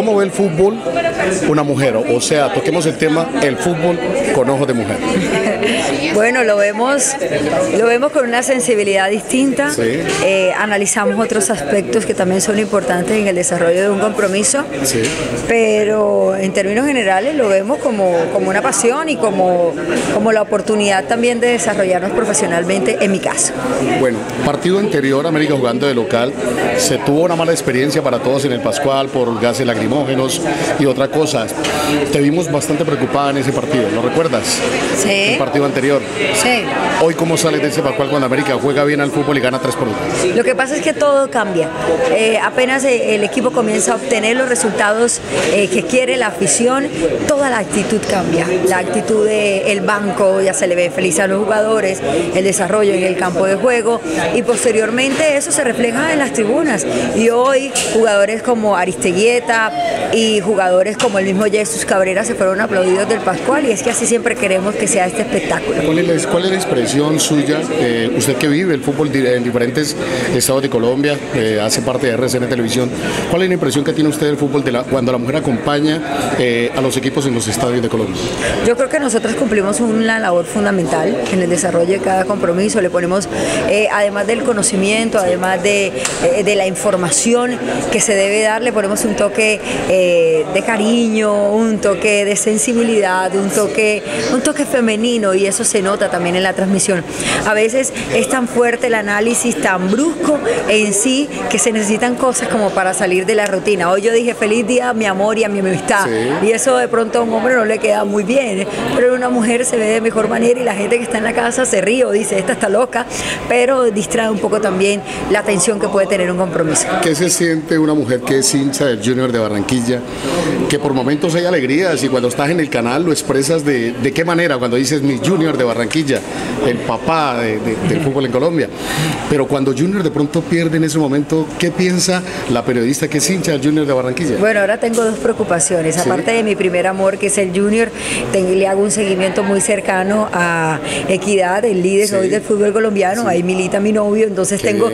¿Cómo ve el fútbol una mujer? O sea, toquemos el tema, el fútbol con ojos de mujer. Bueno, lo vemos con una sensibilidad distinta. Sí. Analizamos otros aspectos que también son importantes en el desarrollo de un compromiso. Sí. Pero en términos generales lo vemos como una pasión y como la oportunidad también de desarrollarnos profesionalmente, en mi caso. Bueno, partido anterior, América jugando de local, se tuvo una mala experiencia para todos en el Pascual por gases lacrimógenos y otra cosa. Te vimos bastante preocupada en ese partido, ¿lo recuerdas? Sí. El partido anterior. Sí. Hoy, ¿cómo sales de ese Pascual cuando América juega bien al fútbol y gana 3-1? Lo que pasa es que todo cambia. Apenas el equipo comienza a obtener los resultados que quiere la afición, toda la actitud cambia. La actitud del banco, ya se le ve feliz a los jugadores, el desarrollo en el campo de juego y posteriormente eso se refleja en las tribunas. Y hoy jugadores como Aristeguieta y jugadores como el mismo Jesús Cabrera se fueron aplaudidos del Pascual y es que así siempre queremos que sea este espectáculo. ¿Cuál es la expresión suya? Usted que vive el fútbol en diferentes estados de Colombia, hace parte de RCN Televisión, ¿cuál es la impresión que tiene usted del fútbol cuando la mujer acompaña a los equipos en los estadios de Colombia? Yo creo que nosotros cumplimos una labor fundamental en el desarrollo de cada compromiso. Le ponemos, además del conocimiento, además de la información que se debe dar, le ponemos un toque de cariño, un toque de sensibilidad, un toque femenino y eso se nota también en la transmisión. A veces es tan fuerte el análisis, tan brusco en sí, que se necesitan cosas como para salir de la rutina. Hoy yo dije feliz día a mi amor y a mi amistad, sí. Y eso de pronto a un hombre no le queda muy bien, pero en una mujer se ve de mejor manera y la gente que está en la casa se ríe o dice esta está loca, pero distrae un poco también la atención que puede tener un compromiso. ¿Qué se siente una mujer que es hincha del Junior de Barranquilla, que por momentos hay alegrías y cuando estás en el canal lo expresas de qué manera cuando dices mi Junior de Barranquilla, el papá del fútbol en Colombia, pero cuando Junior de pronto pierde en ese momento, ¿qué piensa la periodista que es hincha del Junior de Barranquilla? Bueno, ahora tengo dos preocupaciones, ¿Sí? Aparte de mi primer amor que es el Junior, le hago un seguimiento muy cercano a Equidad, el líder ¿Sí? hoy del fútbol colombiano, sí. Ahí milita mi novio, entonces tengo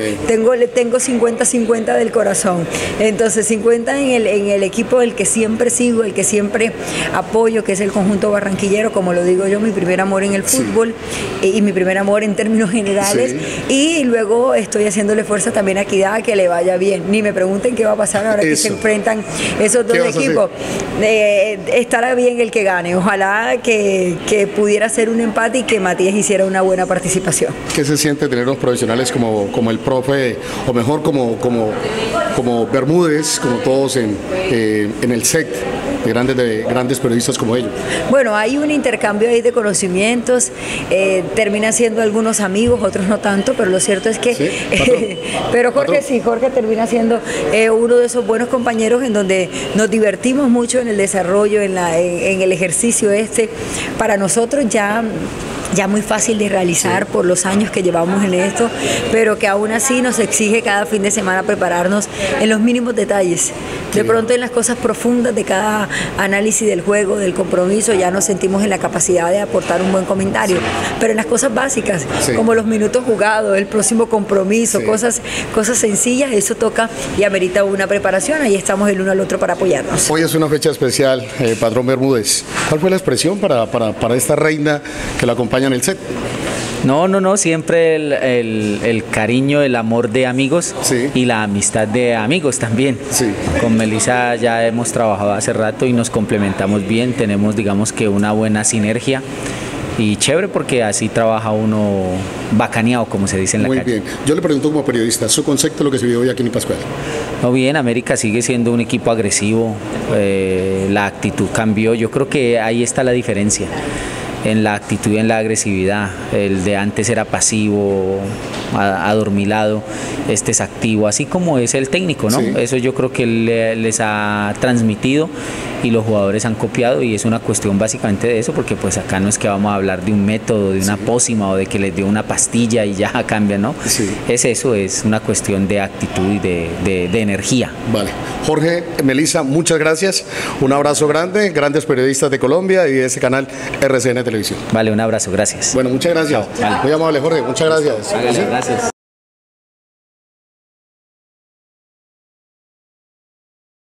50-50 del corazón, entonces 50 en el equipo del que siempre sigo, el que siempre apoyo, que es el conjunto barranquillero, como lo digo yo, mi primer amor en el fútbol, sí. Y mi primer amor en términos generales, sí. Y luego estoy haciéndole fuerza también a Equidad a que le vaya bien, ni me pregunten qué va a pasar ahora que se enfrentan esos dos equipos, estará bien el que gane, ojalá que pudiera ser un empate y que Matías hiciera una buena participación. ¿Qué se siente tener unos profesionales como el profe, o mejor como Bermúdez, como todos en el SEC, de grandes periodistas como ellos? Bueno, hay un intercambio ahí de conocimientos, terminan siendo algunos amigos, otros no tanto, pero lo cierto es que, ¿sí? Pero Jorge sí, Jorge termina siendo uno de esos buenos compañeros en donde nos divertimos mucho en el desarrollo, en el ejercicio para nosotros ya muy fácil de realizar, sí. Por los años que llevamos en esto, pero que aún así nos exige cada fin de semana prepararnos en los mínimos detalles. De pronto en las cosas profundas de cada análisis del juego, del compromiso, ya nos sentimos en la capacidad de aportar un buen comentario, sí. Pero en las cosas básicas, sí. Como los minutos jugados, el próximo compromiso, sí. Cosas sencillas, eso toca y amerita una preparación, ahí estamos el uno al otro para apoyarnos. Hoy es una fecha especial, patrón Bermúdez. ¿Cuál fue la expresión para esta reina que la acompaña en el set? No, siempre el cariño, el amor de amigos, sí. Y la amistad de amigos también. Sí. Con Melissa ya hemos trabajado hace rato y nos complementamos bien, tenemos digamos que una buena sinergia. Y chévere porque así trabaja uno bacaneado, como se dice en la calle. Muy bien. Yo le pregunto como periodista, ¿su concepto de lo que se vivió hoy aquí en Pascual? No, bien, América sigue siendo un equipo agresivo, la actitud cambió, yo creo que ahí está la diferencia. En la actitud y en la agresividad. El de antes era pasivo, adormilado, este es activo, así como es el técnico, ¿no? Sí. Eso yo creo que les ha transmitido y los jugadores han copiado y es una cuestión básicamente de eso, porque pues acá no es que vamos a hablar de un método, de una pócima o de que les dio una pastilla y ya cambian, ¿no? Sí. Es eso, es una cuestión de actitud y de energía. Vale. Jorge, Melissa, muchas gracias, un abrazo grande, grandes periodistas de Colombia y de ese canal RCN Televisión. Vale, un abrazo, gracias. Bueno, muchas gracias. Vale. Muy amable, Jorge, muchas gracias. Hágale, gracias.